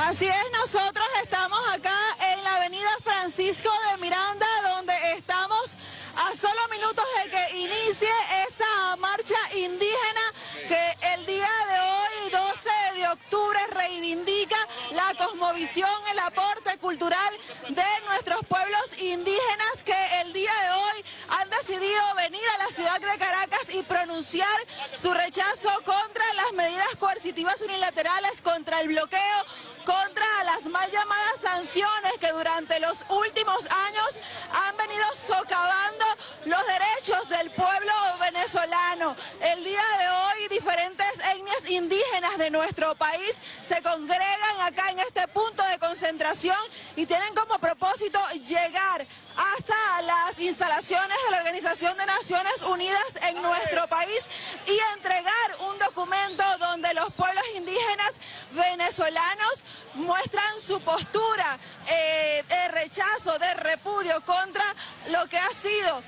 Así es, nosotros estamos acá en la avenida Francisco de Miranda, donde estamos a solo minutos de que inicie esa marcha indígena que el día de hoy, 12 de octubre, reivindica la cosmovisión, el aporte cultural de nuestros pueblos indígenas que el día de hoy han decidido venir a la ciudad de Caracas y pronunciar su rechazo contra las medidas coercitivas unilaterales, contra el bloqueo, contra las mal llamadas sanciones que durante los últimos años han venido socavando los derechos del pueblo venezolano. El día de hoy diferentes etnias indígenas de nuestro país se congregan acá en este punto de concentración y tienen como propósito llegar hasta las instalaciones de la Organización de Naciones Unidas en nuestro país y entregar un documento donde los pueblos indígenas venezolanos muestran su postura de rechazo, de repudio contra lo que ha sido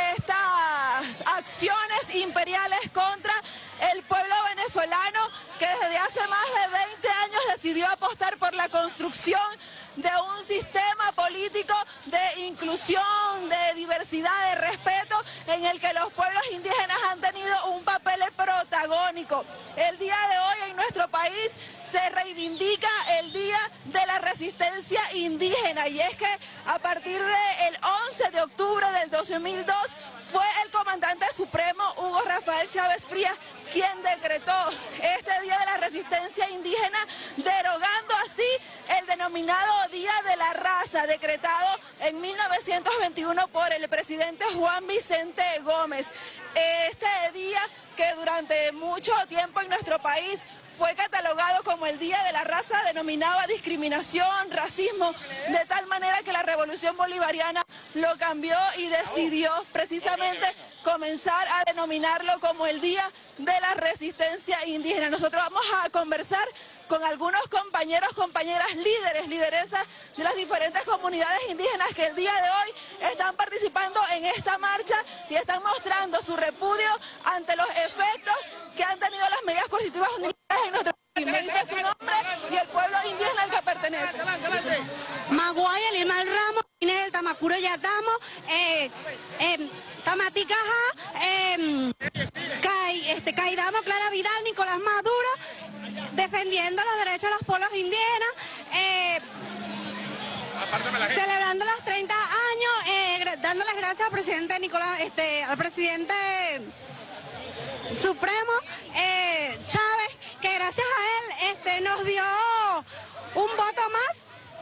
estas acciones imperiales contra el pueblo venezolano que desde hace más de 20 años decidió apostar por la construcción de un sistema político de inclusión, de diversidad, de respeto, en el que los pueblos indígenas han tenido un papel protagónico. El día de hoy en nuestro país se reivindica el Día de la Resistencia Indígena, y es que a partir del 11 de octubre del 2002 fue el comandante supremo Hugo Rafael Chávez Frías quien decretó este Día de la Resistencia Indígena, derogando así el denominado Día de la Raza, decretado en 1921 por el presidente Juan Vicente Gómez. Este día que durante mucho tiempo en nuestro país fue catalogado como el Día de la Raza, denominaba discriminación, racismo, de tal manera que la Revolución Bolivariana lo cambió y decidió precisamente comenzar a denominarlo como el Día de la Resistencia Indígena. Nosotros vamos a conversar con algunos compañeros, compañeras, líderes, lideresas de las diferentes comunidades indígenas que el día de hoy están participando en esta marcha y están mostrando su repudio ante los efectos que han tenido las medidas coercitivas unilaterales en nuestro país. Me dice tu nombre y el pueblo indígena al que pertenece. Maguaya, Limal Ramos, Inel, Tamacuro Yatamo, Tamaticaja, Caidamo, Clara Vidal, Nicolás Maduro, defendiendo los derechos de los pueblos indígenas, celebrando los 30 años, dando las gracias al presidente Nicolás, al presidente supremo Chávez, que gracias a él nos dio un voto más.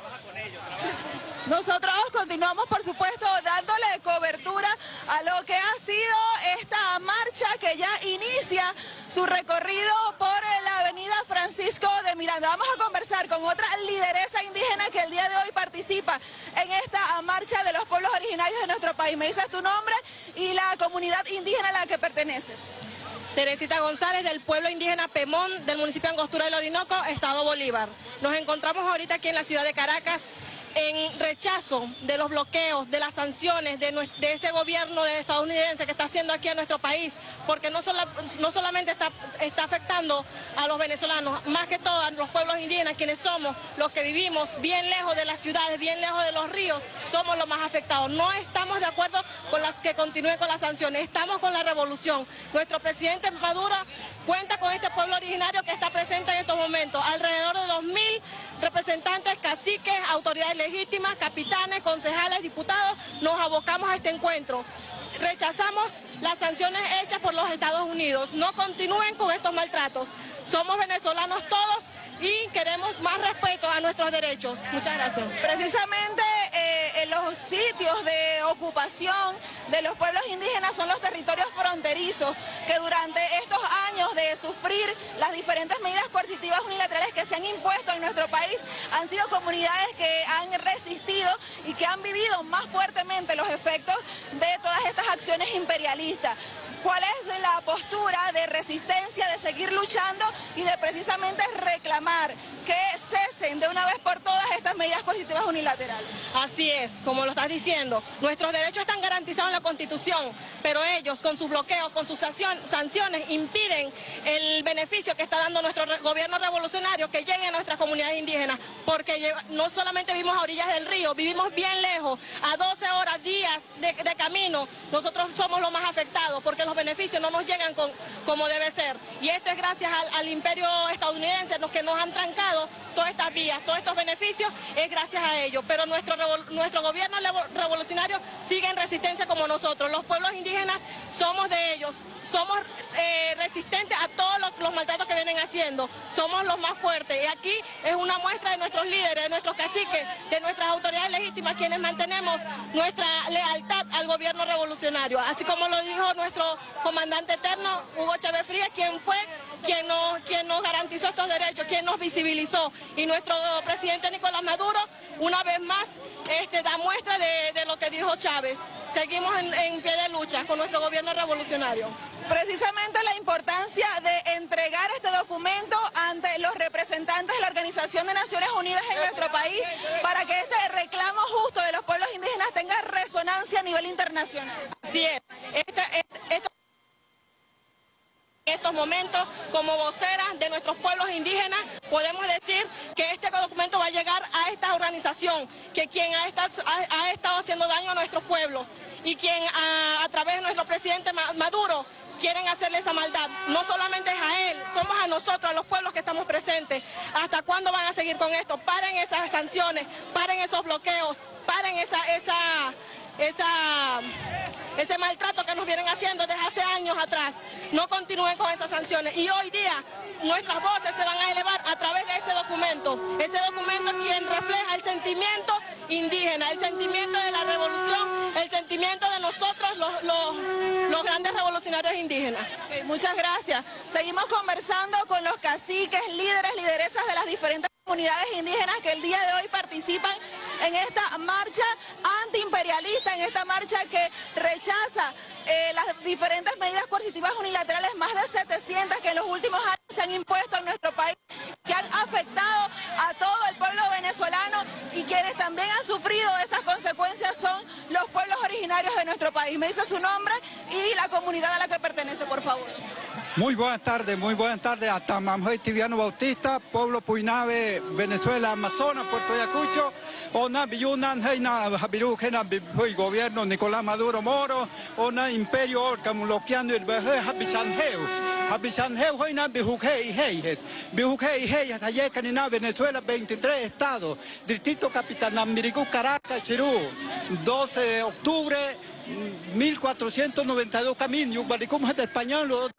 Nosotros continuamos, por supuesto, dándole cobertura a lo que ha sido esta marcha que ya inicia su recorrido por la avenida Francisco de Miranda. Vamos a conversar con otra lideresa indígena que el día de hoy participa en esta marcha de los pueblos originarios de nuestro país. Me dices tu nombre y la comunidad indígena a la que perteneces. Teresita González, del pueblo indígena Pemón, del municipio de Angostura del Orinoco, Estado Bolívar. Nos encontramos ahorita aquí en la ciudad de Caracas en rechazo de los bloqueos, de las sanciones de ese gobierno estadounidense que está haciendo aquí a nuestro país, porque no solamente está afectando a los venezolanos, más que todo a los pueblos indígenas, quienes somos los que vivimos bien lejos de las ciudades, bien lejos de los ríos, somos los más afectados. No estamos de acuerdo con las que continúen con las sanciones, estamos con la revolución. Nuestro presidente Maduro cuenta con este pueblo originario que está presente en estos momentos, alrededor de 2.000 representantes, caciques, autoridades legítimas, capitanes, concejales, diputados. Nos abocamos a este encuentro. Rechazamos las sanciones hechas por los Estados Unidos. No continúen con estos maltratos. Somos venezolanos todos y queremos más respeto a nuestros derechos. Muchas gracias. Precisamente en los sitios de ocupación de los pueblos indígenas son los territorios fronterizos que durante estos años de sufrir las diferentes medidas coercitivas unilaterales que se han impuesto en nuestro país han sido comunidades que han resistido y que han vivido más fuertemente los efectos de todas estas acciones imperialistas. ¿Cuál es la postura de resistencia, de seguir luchando y de precisamente reclamar que cesen de una vez por todas estas medidas coercitivas unilaterales. Así es, como lo estás diciendo, nuestros derechos están garantizados en la Constitución, pero ellos con sus bloqueos, con sus sanciones, impiden el beneficio que está dando nuestro gobierno revolucionario que llegue a nuestras comunidades indígenas, porque no solamente vivimos a orillas del río, vivimos bien lejos, a 12 horas, días de camino. Nosotros somos los más afectados porque los beneficios no nos llegan como debe ser. Y esto es gracias al imperio estadounidense, los que nos han trancado todas estas vías, todos estos beneficios, es gracias a ellos. Pero nuestro gobierno revolucionario sigue en resistencia como nosotros. Los pueblos indígenas somos de ellos, somos resistentes a todos los maltratos que vienen haciendo, somos los más fuertes. Y aquí es una muestra de nuestros líderes, de nuestros caciques, de nuestras autoridades legítimas, quienes mantenemos nuestra lealtad al gobierno revolucionario. Así como lo dijo nuestro comandante eterno, Hugo Chávez Frías, quien nos garantizó estos derechos, quien nos visibilizó. Y nuestro presidente Nicolás Maduro, una vez más, da muestra de lo que dijo Chávez. Seguimos en pie de lucha con nuestro gobierno revolucionario. Precisamente la importancia de entregar este documento ante los representantes de la Organización de Naciones Unidas en nuestro país para que este reclamo justo de los pueblos indígenas tenga resonancia a nivel internacional. Así es. En estos momentos, como voceras de nuestros pueblos indígenas, podemos decir que este documento va a llegar a esta organización, que quien ha estado haciendo daño a nuestros pueblos y quien a través de nuestro presidente Maduro quieren hacerle esa maldad. No solamente es a él, somos a nosotros, a los pueblos que estamos presentes. ¿Hasta cuándo van a seguir con esto? Paren esas sanciones, paren esos bloqueos, paren ese maltrato que nos vienen haciendo desde hace años atrás. No continúen con esas sanciones. Y hoy día nuestras voces se van a elevar a través de ese documento. Ese documento quien refleja el sentimiento indígena, el sentimiento de la revolución, el sentimiento de nosotros, los grandes revolucionarios indígenas. Okay, muchas gracias. Seguimos conversando con los caciques, líderes, lideresas de las diferentes comunidades indígenas que el día de hoy participan en esta marcha antiimperialista, en esta marcha que rechaza las diferentes medidas coercitivas unilaterales, más de 700 que en los últimos años se han impuesto en nuestro país, que han afectado a todo el pueblo venezolano, y quienes también han sufrido esas consecuencias son los pueblos originarios de nuestro país. Me dice su nombre y la comunidad a la que pertenece, por favor. Muy buenas tardes, Atamamjoy Tibiano Bautista, pueblo Puinave, Venezuela, Amazonas, Puerto Ayacucho, Ona Biyunan, Heina Jabiru, Gena Bihoy, gobierno Nicolás Maduro Moro, Ona Imperio Orcamuloquiano, el Beje, Habichanjeu, Hoina Bijujei, Heijet, Bijujei, Heijet, Hayecanina, Venezuela, 23 estados, Distrito Capital, Namiricú, Caracas, Chirú, 12 de octubre, 1492 caminos, de español,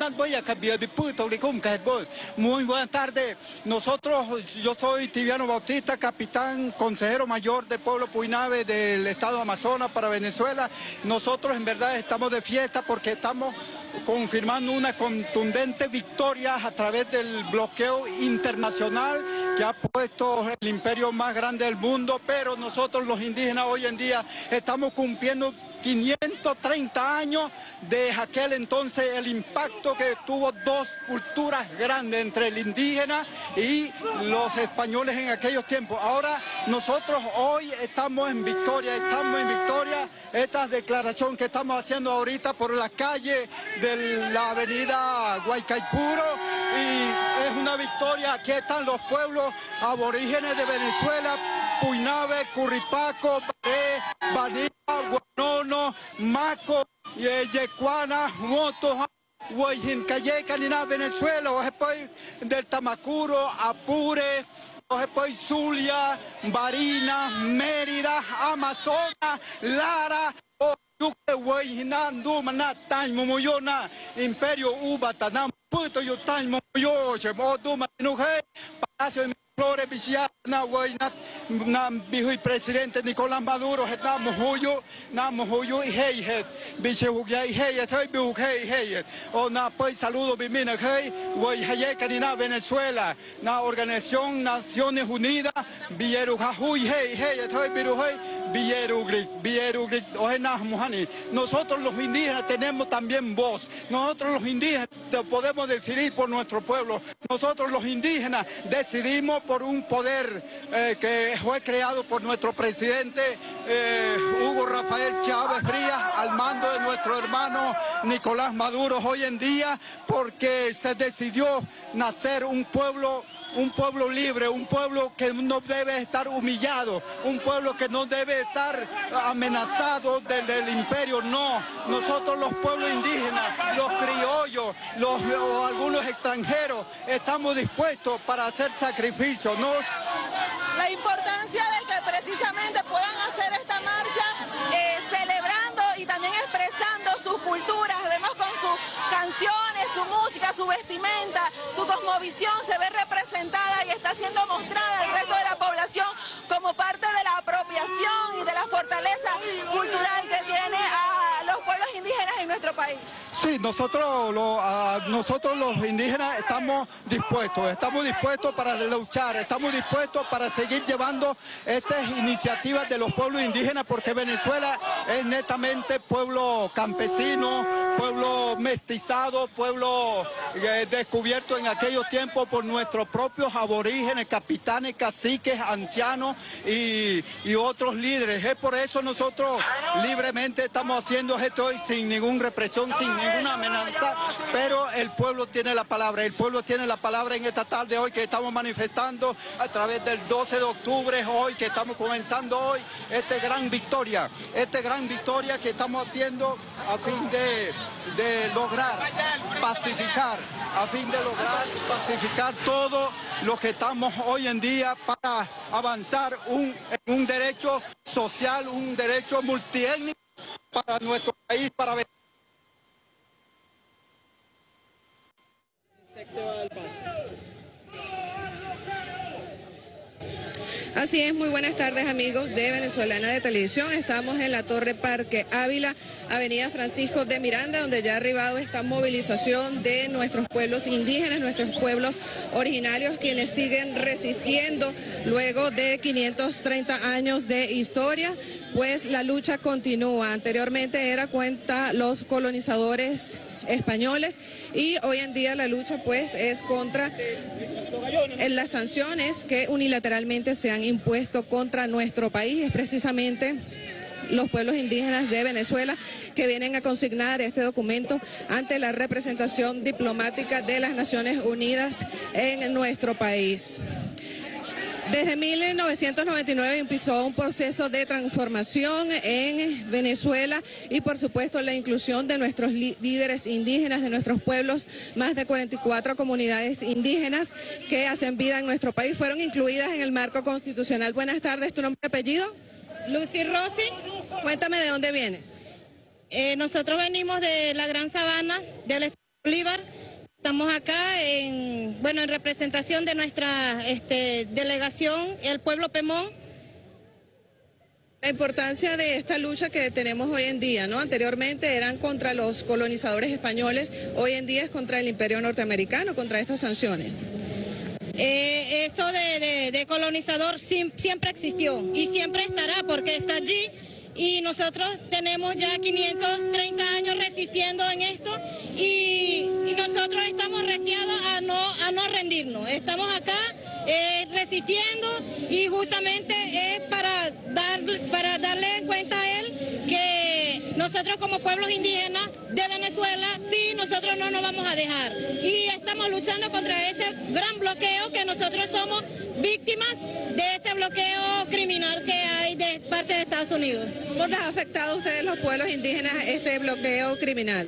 muy buenas tardes. Yo soy Tibiano Bautista, capitán, consejero mayor del pueblo Puinave del estado de Amazonas para Venezuela. Nosotros en verdad estamos de fiesta porque estamos confirmando una contundente victoria a través del bloqueo internacional que ha puesto el imperio más grande del mundo, pero nosotros los indígenas hoy en día estamos cumpliendo 530 años de aquel entonces, el impacto que tuvo dos culturas grandes entre el indígena y los españoles en aquellos tiempos. Ahora nosotros hoy estamos en victoria, esta declaración que estamos haciendo ahorita por la calle de la avenida Guaycaipuro, y es una victoria. Aquí están los pueblos aborígenes de Venezuela, Puinave, Curripaco, Baré, Baní, Guanono, Maco, Yecuana, Moto, Huayincayeca, Nina, Venezuela, después del Tamacuro, Apure, después Zulia, Barinas, Mérida, Amazonas, Lara, Imperio Ubatanam, Puto Yutan, Moyo, Chemoduma, Palacio de Flores, Viciana, Nam Bihui, presidente Nicolás Maduro, Namo Huyo y Heijet, Bicheuya y Heijet, Heijet, o na pues saludo Bimina Hei, Huayhayecanina, Venezuela, na Organización Naciones Unidas, Villerujajuy, Heijet, Biruhei, Nosotros los indígenas tenemos también voz. Nosotros los indígenas podemos decidir por nuestro pueblo. Nosotros los indígenas decidimos por un poder que fue creado por nuestro presidente Hugo Rafael Chávez Frías al mando de nuestro hermano Nicolás Maduro hoy en día, porque se decidió nacer un pueblo libre, un pueblo que no debe estar humillado, un pueblo que no debe estar amenazado del imperio. No, nosotros los pueblos indígenas, los criollos, o algunos extranjeros, estamos dispuestos para hacer sacrificios. La importancia de que precisamente puedan hacer esta marcha celebrando y también expresando sus culturas. Vemos con sus canciones, su música, su vestimenta, su cosmovisión se ve representada y está siendo mostrada al resto de la población como parte de la apropiación y de la fortaleza cultural que tiene a los pueblos indígenas en nuestro país. Sí, nosotros los indígenas estamos dispuestos para luchar, estamos dispuestos para seguir llevando estas iniciativas de los pueblos indígenas, porque Venezuela es netamente pueblo campesino, pueblo mestizado, pueblo descubierto en aquellos tiempos por nuestros propios aborígenes, capitanes, caciques, ancianos y otros líderes. Es por eso nosotros libremente estamos haciendo esto hoy sin ninguna represión, sin ninguna amenaza, pero el pueblo tiene la palabra, en esta tarde hoy que estamos manifestando a través del 12 de octubre, hoy que estamos comenzando hoy esta gran victoria que estamos haciendo a fin de lograr pacificar, todo lo que estamos hoy en día para avanzar en un derecho social, un derecho multiétnico para nuestro país, para Venezuela. Así es, muy buenas tardes amigos de Venezolana de Televisión. Estamos en la Torre Parque Ávila, Avenida Francisco de Miranda, donde ya ha arribado esta movilización de nuestros pueblos indígenas, nuestros pueblos originarios, quienes siguen resistiendo luego de 530 años de historia. Pues la lucha continúa. Anteriormente era contra los colonizadores españoles y hoy en día la lucha pues es contra las sanciones que unilateralmente se han impuesto contra nuestro país. Es precisamente los pueblos indígenas de Venezuela que vienen a consignar este documento ante la representación diplomática de las Naciones Unidas en nuestro país. Desde 1999 empezó un proceso de transformación en Venezuela y por supuesto la inclusión de nuestros líderes indígenas, de nuestros pueblos. Más de 44 comunidades indígenas que hacen vida en nuestro país fueron incluidas en el marco constitucional. Buenas tardes, ¿tu nombre y apellido? Lucy Rossi. Cuéntame de dónde viene. Nosotros venimos de la Gran Sabana, del estado de Bolívar. Estamos acá en representación de nuestra delegación, el pueblo Pemón. La importancia de esta lucha que tenemos hoy en día, ¿no? Anteriormente eran contra los colonizadores españoles, hoy en día es contra el imperio norteamericano, contra estas sanciones. Eso de colonizador siempre existió y siempre estará porque está allí. Y nosotros tenemos ya 530 años resistiendo en esto y nosotros estamos restiados a no rendirnos. Estamos acá resistiendo y justamente es para darle cuenta a él que nosotros como pueblos indígenas de Venezuela, sí, nosotros no nos vamos a dejar. Y estamos luchando contra ese gran bloqueo que nosotros somos víctimas de ese bloqueo criminal que hay de parte de Estados Unidos. ¿Cómo les ha afectado a ustedes los pueblos indígenas este bloqueo criminal?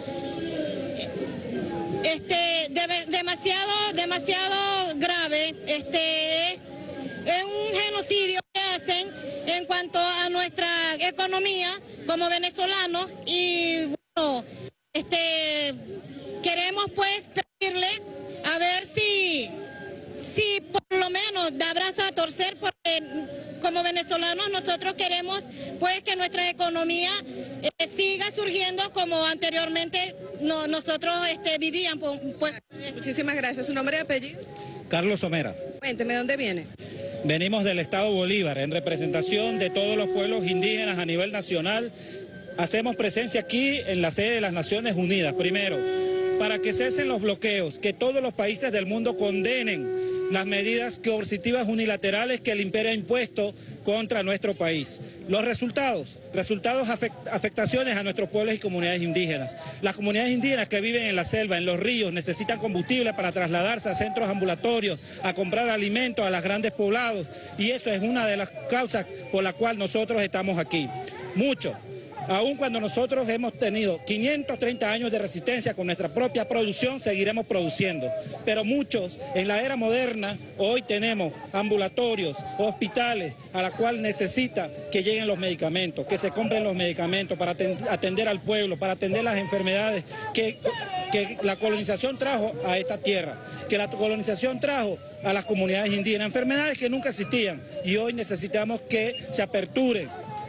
Demasiado grave. Es un genocidio que hacen en cuanto a nuestra economía como venezolanos y bueno, queremos pues pedirle a ver si por lo menos da brazo a torcer, porque como venezolanos nosotros queremos pues que nuestra economía siga surgiendo como anteriormente nosotros vivíamos. Pues. Muchísimas gracias. ¿Su nombre y apellido? Carlos Somera. Cuénteme, ¿de dónde viene? Venimos del Estado Bolívar en representación de todos los pueblos indígenas a nivel nacional. Hacemos presencia aquí en la sede de las Naciones Unidas, primero, para que cesen los bloqueos, que todos los países del mundo condenen las medidas coercitivas unilaterales que el imperio ha impuesto contra nuestro país. Los resultados, afectaciones a nuestros pueblos y comunidades indígenas. Las comunidades indígenas que viven en la selva, en los ríos, necesitan combustible para trasladarse a centros ambulatorios, a comprar alimentos a los grandes poblados, y eso es una de las causas por la cual nosotros estamos aquí. Mucho. Aun cuando nosotros hemos tenido 530 años de resistencia con nuestra propia producción, seguiremos produciendo. Pero muchos, en la era moderna, hoy tenemos ambulatorios, hospitales, a la cual necesita que lleguen los medicamentos, que se compren los medicamentos para atender al pueblo, para atender las enfermedades que la colonización trajo a esta tierra, que la colonización trajo a las comunidades indígenas, enfermedades que nunca existían, y hoy necesitamos que se aperture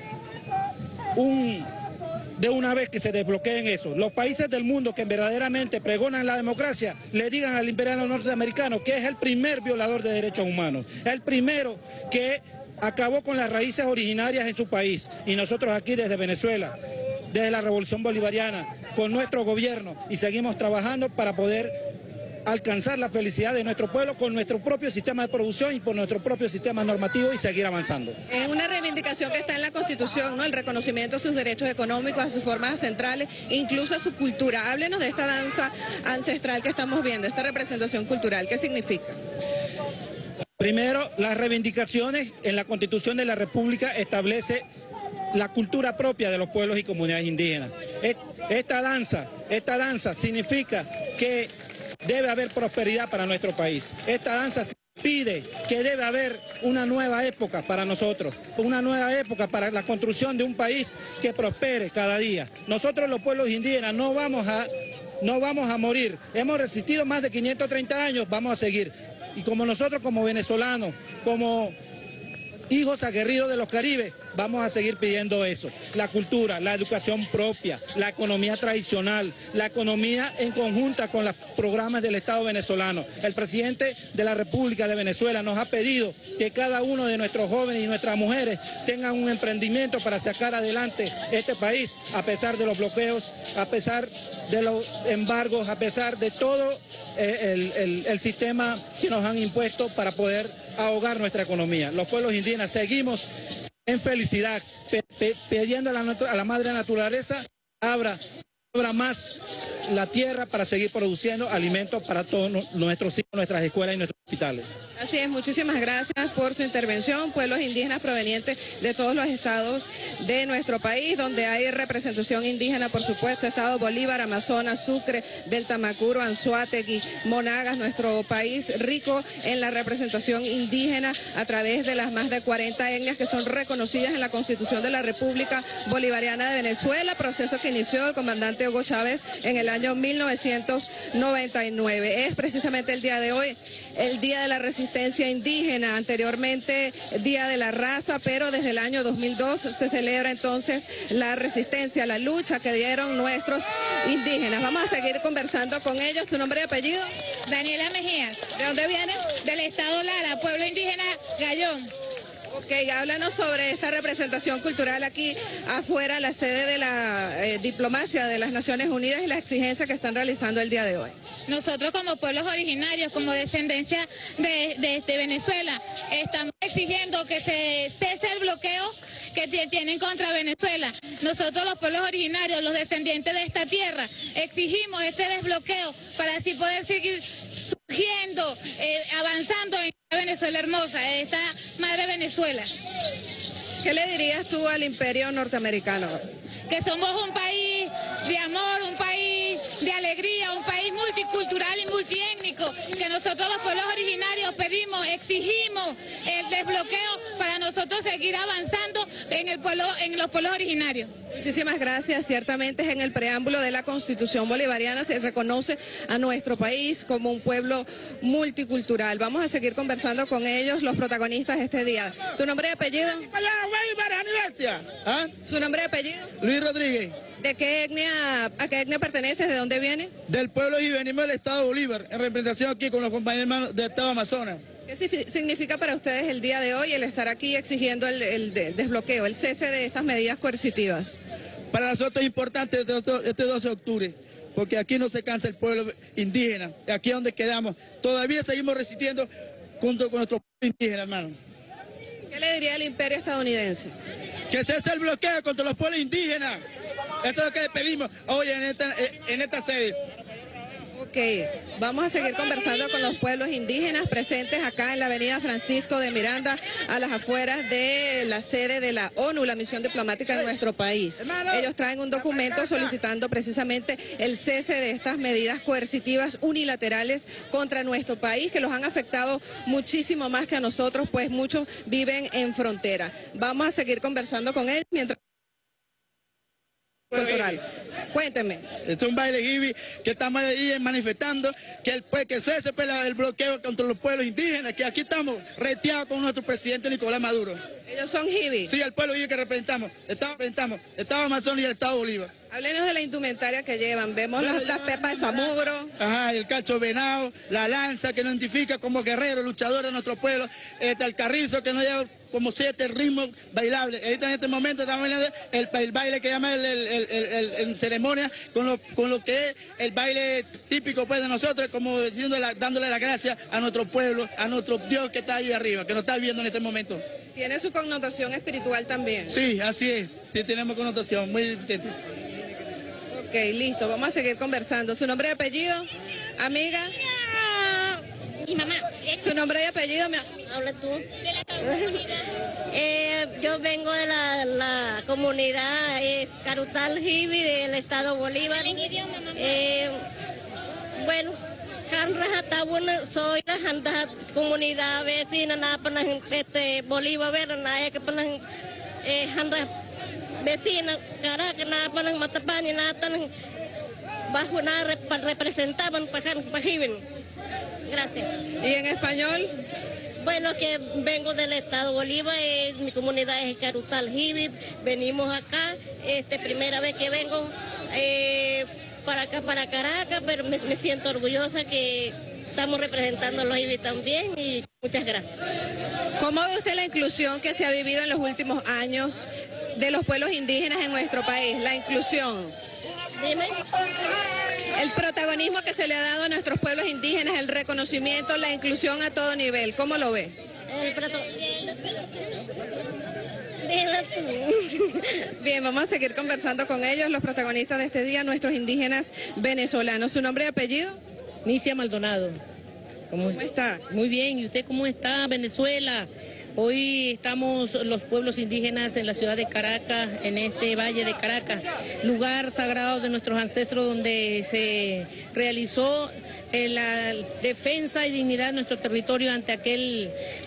de una vez que se desbloqueen eso. Los países del mundo que verdaderamente pregonan la democracia le digan al imperial norteamericano que es el primer violador de derechos humanos, el primero que acabó con las raíces originarias en su país. Y nosotros aquí desde Venezuela, desde la Revolución Bolivariana, con nuestro gobierno, y seguimos trabajando para poder alcanzar la felicidad de nuestro pueblo con nuestro propio sistema de producción y por nuestro propio sistema normativo, y seguir avanzando. Es una reivindicación que está en la Constitución, ¿no? El reconocimiento a sus derechos económicos, a sus formas centrales, incluso a su cultura. Háblenos de esta danza ancestral que estamos viendo, esta representación cultural. ¿Qué significa? Primero, las reivindicaciones en la Constitución de la República establece la cultura propia de los pueblos y comunidades indígenas. Esta danza significa que debe haber prosperidad para nuestro país. Esta danza pide que debe haber una nueva época para nosotros, una nueva época para la construcción de un país que prospere cada día. Nosotros los pueblos indígenas no vamos a morir. Hemos resistido más de 530 años, vamos a seguir. Y como nosotros como venezolanos, como hijos aguerridos de los Caribes, vamos a seguir pidiendo eso. La cultura, la educación propia, la economía tradicional, la economía en conjunta con los programas del Estado venezolano. El presidente de la República de Venezuela nos ha pedido que cada uno de nuestros jóvenes y nuestras mujeres tengan un emprendimiento para sacar adelante este país, a pesar de los bloqueos, a pesar de los embargos, a pesar de todo el sistema que nos han impuesto para poder ahogar nuestra economía. Los pueblos indígenas seguimos en felicidad, pidiendo a la madre naturaleza abra más la tierra para seguir produciendo alimentos para todos nuestros hijos, nuestras escuelas y nuestros hospitales. Así es, muchísimas gracias por su intervención. Pueblos indígenas provenientes de todos los estados de nuestro país, donde hay representación indígena, por supuesto, Estado Bolívar, Amazonas, Sucre, Delta Macuro, Anzoátegui, Monagas, nuestro país rico en la representación indígena a través de las más de 40 etnias que son reconocidas en la Constitución de la República Bolivariana de Venezuela, proceso que inició el comandante Hugo Chávez en el año 1999. Es precisamente el día de hoy el Día de la Resistencia Indígena, anteriormente Día de la Raza, pero desde el año 2002 se celebra entonces la resistencia, la lucha que dieron nuestros indígenas. Vamos a seguir conversando con ellos. ¿Tu nombre y apellido? Daniela Mejías. ¿De dónde vienes? Del estado Lara, pueblo indígena Gallón. Ok, háblanos sobre esta representación cultural aquí afuera, la sede de la diplomacia de las Naciones Unidas, y las exigencias que están realizando el día de hoy. Nosotros como pueblos originarios, como descendencia de Venezuela, estamos exigiendo que se cese el bloqueo que tienen contra Venezuela. Nosotros los pueblos originarios, los descendientes de esta tierra, exigimos este desbloqueo para así poder seguir surgiendo, avanzando en Venezuela hermosa, esta madre Venezuela. ¿Qué le dirías tú al imperio norteamericano? Que somos un país de amor, un país de alegría, un país multicultural y multiétnico, que nosotros los pueblos originarios pedimos, exigimos el desbloqueo para nosotros seguir avanzando en los pueblos originarios. Muchísimas gracias. Ciertamente es en el preámbulo de la Constitución bolivariana se reconoce a nuestro país como un pueblo multicultural. Vamos a seguir conversando con ellos, los protagonistas este día. ¿Tu nombre y apellido? ¿Ah? ¿Su nombre y apellido? Luis Rodríguez. ¿De qué etnia, a qué etnia perteneces? ¿De dónde vienes? Del pueblo y venimos del estado Bolívar, en representación aquí con los compañeros del estado Amazonas. ¿Qué significa para ustedes el día de hoy el estar aquí exigiendo el desbloqueo, el cese de estas medidas coercitivas? Para nosotros es importante este 12 de octubre, porque aquí no se cansa el pueblo indígena, aquí es donde quedamos. Todavía seguimos resistiendo junto con nuestro pueblo indígena, hermano. ¿Qué le diría al imperio estadounidense? Que cese el bloqueo contra los pueblos indígenas. Esto es lo que le pedimos hoy en esta sede. Ok, vamos a seguir conversando con los pueblos indígenas presentes acá en la avenida Francisco de Miranda, a las afueras de la sede de la ONU, la misión diplomática en nuestro país. Ellos traen un documento solicitando precisamente el cese de estas medidas coercitivas unilaterales contra nuestro país, que los han afectado muchísimo más que a nosotros, pues muchos viven en frontera. Vamos a seguir conversando con él mientras... Cultural. Cuénteme. Es un baile hibi que estamos ahí manifestando que cese el bloqueo contra los pueblos indígenas, que aquí estamos reteados con nuestro presidente Nicolás Maduro. ¿Ellos son hibi? Sí, el pueblo hibi que representamos, Estado Amazonas y el Estado Bolívar. Háblenos de la indumentaria que llevan. Vemos las pepas de zamugro. Ajá, el cacho venado, la lanza que nos identifica como guerreros, luchadores de nuestro pueblo, el carrizo que nos lleva como 7 ritmos bailables. Ahorita en este momento estamos bailando el baile que llama en ceremonia con lo que es el baile típico pues de nosotros, como dándole las gracias a nuestro pueblo, a nuestro Dios que está ahí arriba, que nos está viendo en este momento. ¿Tiene su connotación espiritual también? Sí, así es. Sí, tenemos connotación muy intensa. Ok, listo. Vamos a seguir conversando. ¿Su nombre y apellido, amiga? Mi mamá. ¿Su nombre y apellido? Habla tú. Yo vengo de la comunidad Carutal Hibi del estado Bolívar. Bueno, soy de la comunidad vecina Bolívar, vecina, Caracas, Matapani, bajo representaban para Gracias. ¿Y en español? Bueno, que vengo del estado Bolívar, mi comunidad es Carutal Hibi, venimos acá, primera vez que vengo para acá, para Caracas, pero me siento orgullosa que estamos representando a los Hibi también y muchas gracias. ¿Cómo ve usted la inclusión que se ha vivido en los últimos años de los pueblos indígenas en nuestro país? La inclusión. Dime. El protagonismo que se le ha dado a nuestros pueblos indígenas, el reconocimiento, la inclusión a todo nivel. ¿Cómo lo ve? Bien, vamos a seguir conversando con ellos, los protagonistas de este día, nuestros indígenas venezolanos. ¿Su nombre y apellido? Nicia Maldonado. ¿Cómo está? Muy bien, ¿y usted cómo está, Venezuela? Hoy estamos los pueblos indígenas en la ciudad de Caracas, en este valle de Caracas, lugar sagrado de nuestros ancestros donde se realizó la defensa y dignidad de nuestro territorio ante aquel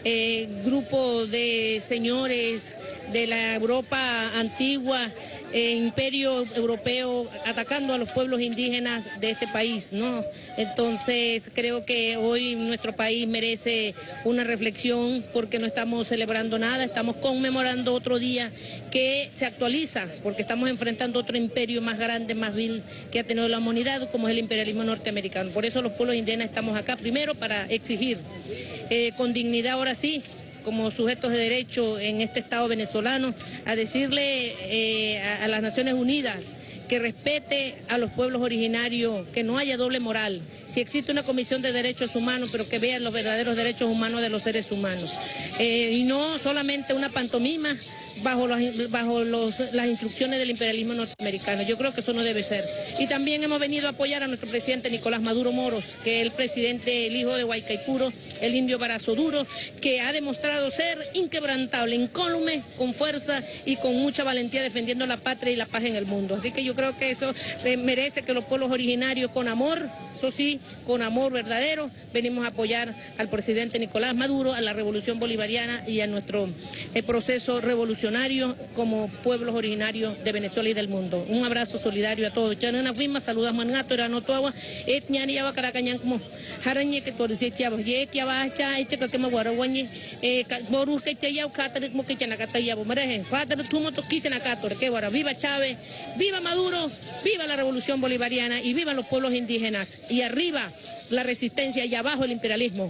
grupo de señores de la Europa antigua, imperio europeo, atacando a los pueblos indígenas de este país, ¿no? Entonces creo que hoy nuestro país merece una reflexión porque no estamos celebrando nada, estamos conmemorando otro día que se actualiza porque estamos enfrentando otro imperio más grande, más vil que ha tenido la humanidad, como es el imperialismo norteamericano. Por eso los pueblos indígenas estamos acá primero para exigir con dignidad, ahora sí, como sujetos de derecho en este Estado venezolano, a decirle a las Naciones Unidas que respete a los pueblos originarios, que no haya doble moral. Si existe una comisión de derechos humanos, pero que vean los verdaderos derechos humanos de los seres humanos. Y no solamente una pantomima bajo las instrucciones del imperialismo norteamericano. Yo creo que eso no debe ser. Y también hemos venido a apoyar a nuestro presidente Nicolás Maduro Moros, que es el presidente, el hijo de Guaycaipuro, el indio Barazo Duro, que ha demostrado ser inquebrantable, incólume, con fuerza y con mucha valentía defendiendo la patria y la paz en el mundo. Así que yo creo que eso merece que los pueblos originarios con amor, eso sí, con amor verdadero, venimos a apoyar al presidente Nicolás Maduro, a la revolución bolivariana y a nuestro proceso revolucionario como pueblos originarios de Venezuela y del mundo. Un abrazo solidario a todos. Chanana Fuima, saludas Mangato, Erano Tuagua, Etniani Yaba Caracañan como Jarañe que Toriciaba, Yekia Bacha, Echacama Guaraguañe, Borus que Chayao Catar, Moquichanacata Yabo Mareje, Father Tumoto Kichanacato, que Guara, viva Chávez, viva Maduro, viva la revolución bolivariana y viva los pueblos indígenas. Y arriba la resistencia y abajo el imperialismo.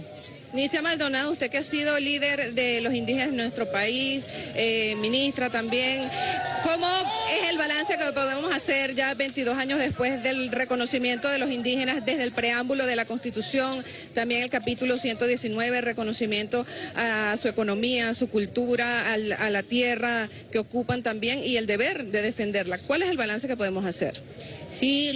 Nicia Maldonado, usted que ha sido líder de los indígenas en nuestro país, ministra también, ¿cómo es el balance que podemos hacer ya 22 años después del reconocimiento de los indígenas desde el preámbulo de la Constitución, también el capítulo 119, reconocimiento a su economía, a su cultura, a la tierra que ocupan también y el deber de defenderla? ¿Cuál es el balance que podemos hacer? Sí,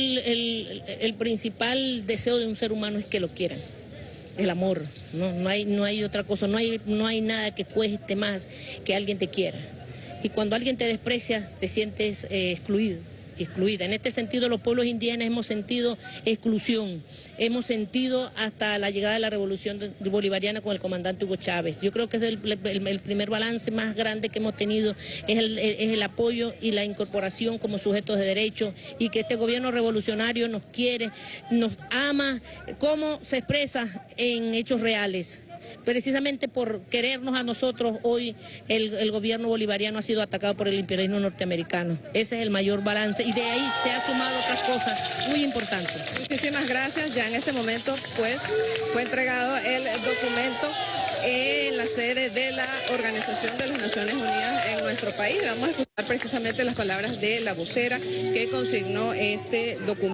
el principal deseo de un ser humano es que lo quieran. El amor, no hay otra cosa, no hay nada que cueste más que alguien te quiera. Y cuando alguien te desprecia, te sientes excluida. En este sentido, los pueblos indígenas hemos sentido exclusión, hemos sentido hasta la llegada de la revolución bolivariana con el comandante Hugo Chávez. Yo creo que es el primer balance más grande que hemos tenido, es el apoyo y la incorporación como sujetos de derecho, y que este gobierno revolucionario nos quiere, nos ama, cómo se expresa en hechos reales. Precisamente por querernos a nosotros, hoy el gobierno bolivariano ha sido atacado por el imperialismo norteamericano. Ese es el mayor balance, y de ahí se ha sumado otras cosas muy importantes. Muchísimas gracias. Ya en este momento pues fue entregado el documento en la sede de la Organización de las Naciones Unidas en nuestro país. Vamos a escuchar precisamente las palabras de la vocera que consignó este documento.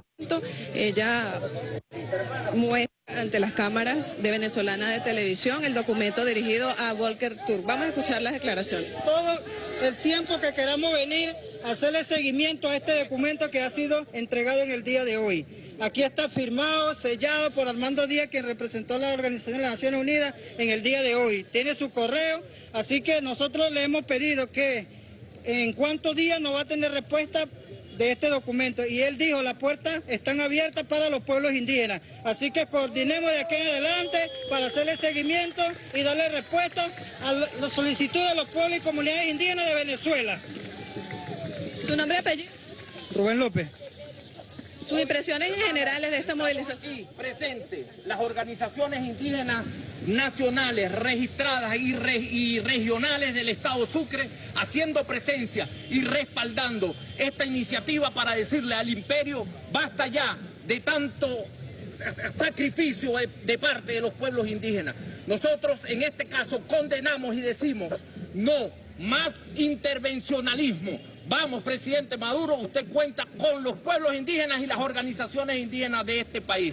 Ella muestra ante las cámaras de Venezolana de Televisión el documento dirigido a Volker Turk. Vamos a escuchar las declaraciones. Todo el tiempo que queramos venir a hacerle seguimiento a este documento que ha sido entregado en el día de hoy. Aquí está firmado, sellado por Armando Díaz, quien representó a la Organización de las Naciones Unidas en el día de hoy. Tiene su correo, así que nosotros le hemos pedido que en cuántos días nos va a tener respuesta de este documento, y él dijo: las puertas están abiertas para los pueblos indígenas, así que coordinemos de aquí en adelante para hacerle seguimiento y darle respuesta a la solicitud de los pueblos y comunidades indígenas de Venezuela. ¿Su nombre y apellido? Rubén López. Sus impresiones generales de esta movilización. Aquí presentes las organizaciones indígenas nacionales, registradas y regionales del Estado Sucre, haciendo presencia y respaldando esta iniciativa para decirle al imperio: basta ya de tanto sacrificio de parte de los pueblos indígenas. Nosotros en este caso condenamos y decimos: no más intervencionalismo. Vamos, presidente Maduro, usted cuenta con los pueblos indígenas y las organizaciones indígenas de este país.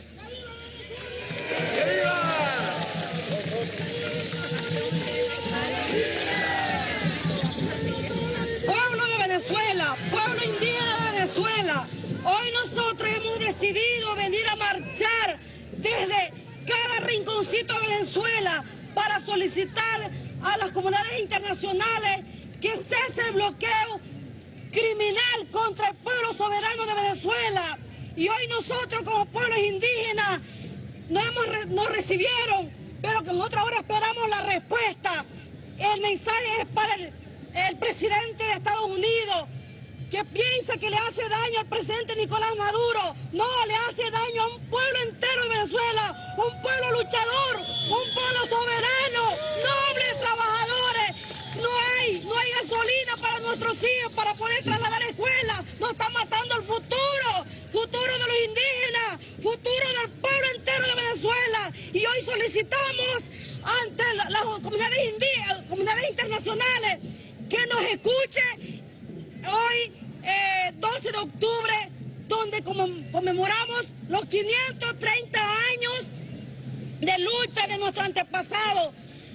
Pueblo de Venezuela, pueblo indígena de Venezuela, hoy nosotros hemos decidido venir a marchar desde cada rinconcito de Venezuela para solicitar a las comunidades internacionales que cese el bloqueo criminal contra el pueblo soberano de Venezuela. Y hoy nosotros como pueblos indígenas nos recibieron, pero que nosotros ahora esperamos la respuesta. El mensaje es para el presidente de Estados Unidos, que piensa que le hace daño al presidente Nicolás Maduro. No, le hace daño a un pueblo entero de Venezuela, un pueblo luchador, un pueblo soberano, nobles, trabajadores. No hay gasolina para nuestros hijos para poder trasladar a escuelas. Nos están matando el futuro de los indígenas, futuro del pueblo entero de Venezuela. Y hoy solicitamos ante las comunidades internacionales que nos escuche hoy, 12 de octubre, donde conmemoramos los 530 años de lucha de nuestro antepasado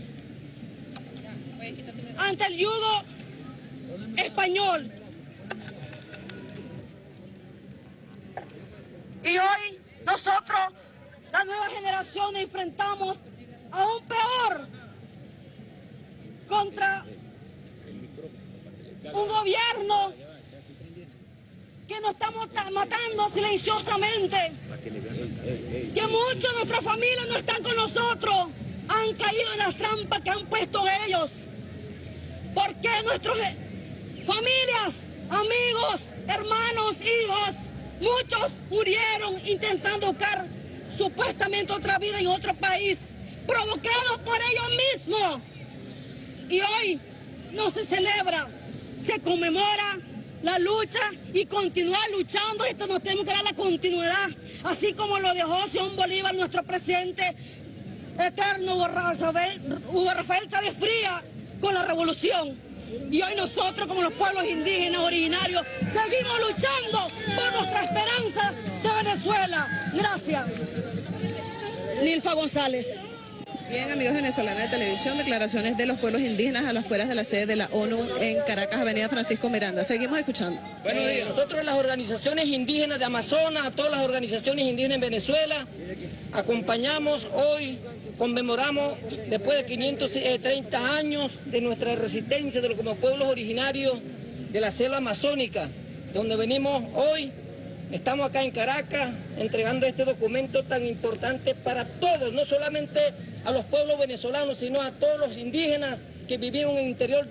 ante el yugo español. Y hoy nosotros, la nueva generación, enfrentamos aún peor contra un gobierno que nos está matando silenciosamente, que muchos de nuestras familias no están con nosotros, han caído en las trampas que han puesto ellos. Porque nuestras familias, amigos, hermanos, hijos, muchos murieron intentando buscar supuestamente otra vida en otro país, provocados por ellos mismos. Y hoy no se celebra, se conmemora la lucha y continuar luchando. Esto nos tenemos que dar la continuidad, así como lo dejó Simón Bolívar, nuestro presidente eterno Hugo Rafael Chávez Frías con la revolución. Y hoy nosotros, como los pueblos indígenas originarios, seguimos luchando por nuestra esperanza de Venezuela. Gracias. Nilfa González. Bien, amigos venezolanos de televisión, declaraciones de los pueblos indígenas a las afueras de la sede de la ONU en Caracas, Avenida Francisco Miranda. Seguimos escuchando. Buenos días. Nosotros, las organizaciones indígenas de Amazonas, a todas las organizaciones indígenas en Venezuela, acompañamos hoy, conmemoramos después de 530 años de nuestra resistencia de los como pueblos originarios de la selva amazónica, donde venimos hoy. Estamos acá en Caracas entregando este documento tan importante para todos, no solamente a los pueblos venezolanos, sino a todos los indígenas que vivieron en el interior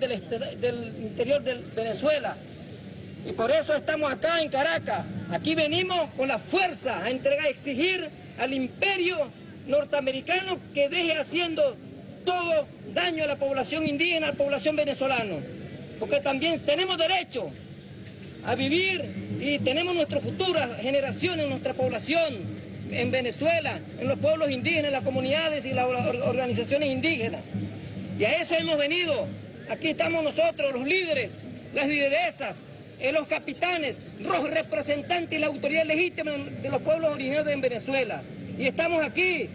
del Venezuela. Y por eso estamos acá en Caracas. Aquí venimos con la fuerza a exigir al imperio norteamericano que deje haciendo todo daño a la población indígena, a la población venezolana. Porque también tenemos derecho a vivir y tenemos nuestras futuras generaciones, nuestra población en Venezuela, en los pueblos indígenas, en las comunidades y las organizaciones indígenas. Y a eso hemos venido. Aquí estamos nosotros, los líderes, las lideresas, los capitanes, los representantes y la autoridad legítima de los pueblos originarios en Venezuela. Y estamos aquí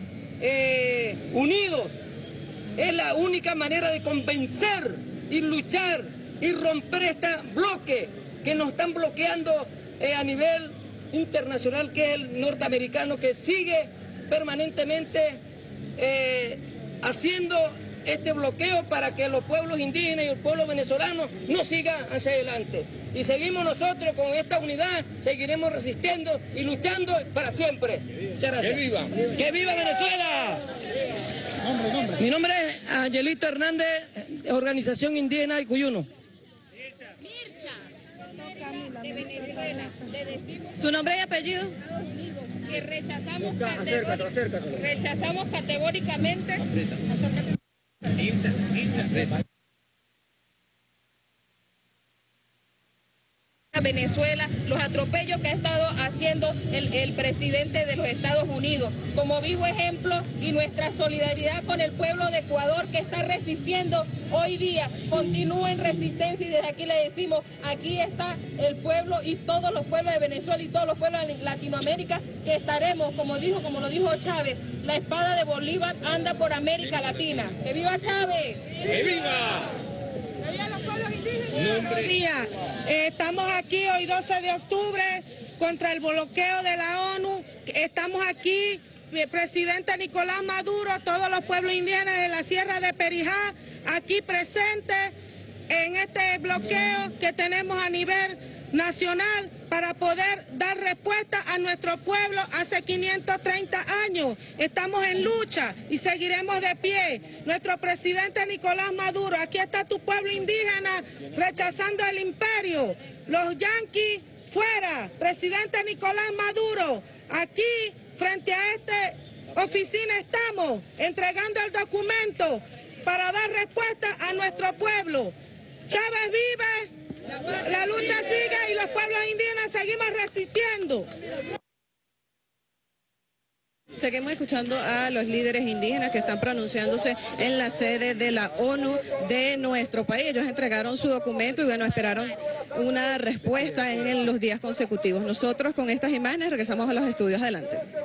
unidos. Es la única manera de convencer y luchar y romper este bloque que nos están bloqueando a nivel internacional, que es el norteamericano, que sigue permanentemente haciendo este bloqueo para que los pueblos indígenas y el pueblo venezolano no sigan hacia adelante. Y seguimos nosotros con esta unidad, seguiremos resistiendo y luchando para siempre. Muchas gracias. ¡Que viva! ¡Que viva Venezuela! Nombre. Mi nombre es Angelito Hernández, Organización Indígena de Cuyuno. De Venezuela, le decimos ¿Su nombre y apellido? que rechazamos categóricamente a Venezuela los atropellos que ha estado haciendo el presidente de los Estados Unidos, como vivo ejemplo, y nuestra solidaridad con el pueblo de Ecuador que está resistiendo hoy día, continúa en resistencia, y desde aquí le decimos, aquí está el pueblo y todos los pueblos de Venezuela y todos los pueblos de Latinoamérica que estaremos, como lo dijo Chávez, la espada de Bolívar anda por América Latina. ¡Que viva Chávez! ¡Que viva! Buenos días. Estamos aquí hoy 12 de octubre contra el bloqueo de la ONU. Estamos aquí, el presidente Nicolás Maduro, todos los pueblos indígenas de la Sierra de Perijá, aquí presentes en este bloqueo que tenemos a nivel nacional para poder dar respuesta a nuestro pueblo hace 530 años. Estamos en lucha y seguiremos de pie. Nuestro presidente Nicolás Maduro, aquí está tu pueblo indígena rechazando el imperio. Los yanquis fuera. Presidente Nicolás Maduro, aquí frente a esta oficina estamos entregando el documento para dar respuesta a nuestro pueblo. Chávez vive. La lucha sigue y los pueblos indígenas seguimos resistiendo. Seguimos escuchando a los líderes indígenas que están pronunciándose en la sede de la ONU de nuestro país. Ellos entregaron su documento y bueno, esperaron una respuesta en los días consecutivos. Nosotros con estas imágenes regresamos a los estudios. Adelante.